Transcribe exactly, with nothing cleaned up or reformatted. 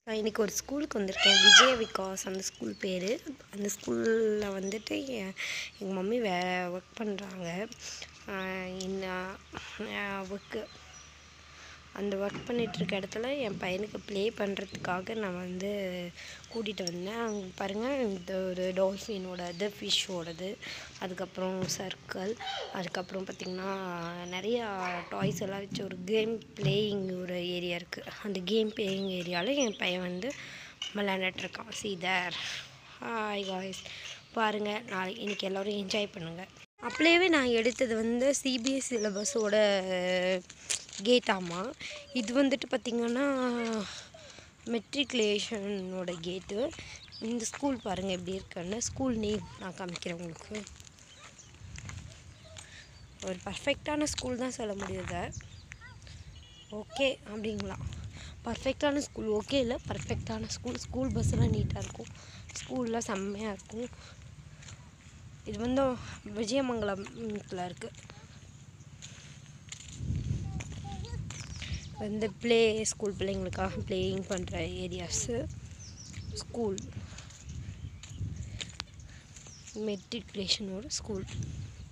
நான் இன்றைக்கி ஒரு ஸ்கூலுக்கு வந்திருக்கேன். விஜய விகாஸ் அந்த ஸ்கூல் பேர். அந்த ஸ்கூலில் வந்துட்டு என் எங்கள் மம்மி வே ஒர்க் பண்ணுறாங்க. இன்னும் ஒர்க்கு அந்த ஒர்க் பண்ணிகிட்ருக்க இடத்துல என் பையனுக்கு ப்ளே பண்ணுறதுக்காக நான் வந்து கூட்டிகிட்டு வந்தேன். அங்கே பாருங்கள், இந்த ஒரு டால்ஃபினோடது, ஃபிஷ்ஷோடது, அதுக்கப்புறம் சர்க்கிள், அதுக்கப்புறம் பார்த்திங்கன்னா நிறையா டாய்ஸ் எல்லாம் வச்சு ஒரு கேம் ப்ளேயிங் ஒரு ஏரியா இருக்குது. அந்த கேம் ப்ளேயிங் ஏரியாவில் என் பையன் வந்து விளையாண்டுட்ருக்கான். சீ தேர். ஹாய் காய்ஸ், பாருங்கள். நாளைக்கு இன்றைக்கி எல்லோரும் என்ஜாய் பண்ணுங்கள். அப்படியே நான் எடுத்தது வந்து சிபிஎஸ் சிலபஸோட கேட்டாமா. இது வந்துட்டு பார்த்திங்கன்னா மெட்ரிகுலேஷனோட கேட்டு. இந்த ஸ்கூல் பாருங்கள் எப்படி இருக்குன்னு. ஸ்கூல் நேம் நான் காமிக்கிறேன் உங்களுக்கு. ஒரு பர்ஃபெக்டான ஸ்கூல் தான் சொல்ல முடியுது. ஓகே அப்படிங்களா? பர்ஃபெக்டான ஸ்கூல் ஓகே இல்லை, பர்ஃபெக்டான ஸ்கூல். ஸ்கூல் பஸ்ஸெல்லாம் நீட்டாக இருக்கும், ஸ்கூல்லாம் செம்மையாக இருக்கும். இது வந்து விஜயமங்கலத்தில் இருக்குது. வந்து ப்ளே ஸ்கூல், பிள்ளைங்களுக்காக ப்ளேயிங் பண்ணுற ஏரியாஸு. ஸ்கூல் மெட்ரிகுலேஷனோட ஸ்கூல்.